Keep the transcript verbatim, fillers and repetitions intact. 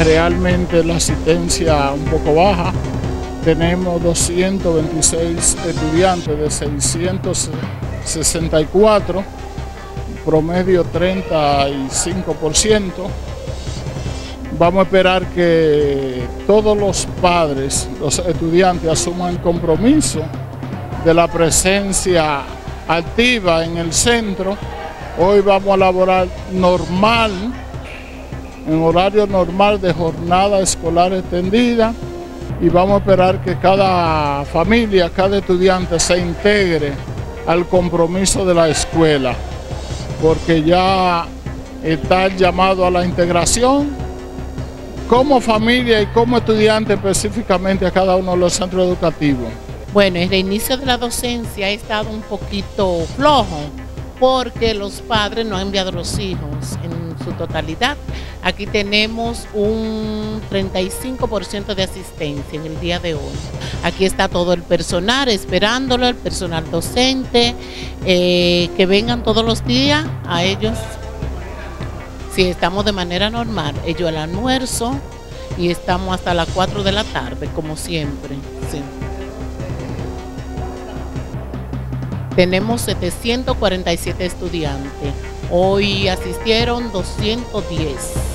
realmente la asistencia un poco baja. Tenemos doscientos veintiséis estudiantes de seiscientos sesenta y cuatro, promedio treinta y cinco por ciento. Vamos a esperar que todos los padres, los estudiantes, asuman el compromiso de la presencia activa en el centro. Hoy vamos a laborar normal, en horario normal de jornada escolar extendida, y vamos a esperar que cada familia, cada estudiante se integre al compromiso de la escuela, porque ya está el llamado a la integración como familia y como estudiante específicamente a cada uno de los centros educativos. Bueno, el inicio de la docencia ha estado un poquito flojo porque los padres no han enviado a los hijos en su totalidad. Aquí tenemos un treinta y cinco por ciento de asistencia en el día de hoy. Aquí está todo el personal esperándolo, el personal docente, eh, que vengan todos los días a ellos. Si estamos de manera normal, ellos al almuerzo y estamos hasta las cuatro de la tarde, como siempre. Sí. Tenemos setecientos cuarenta y siete estudiantes. Hoy asistieron doscientos diez.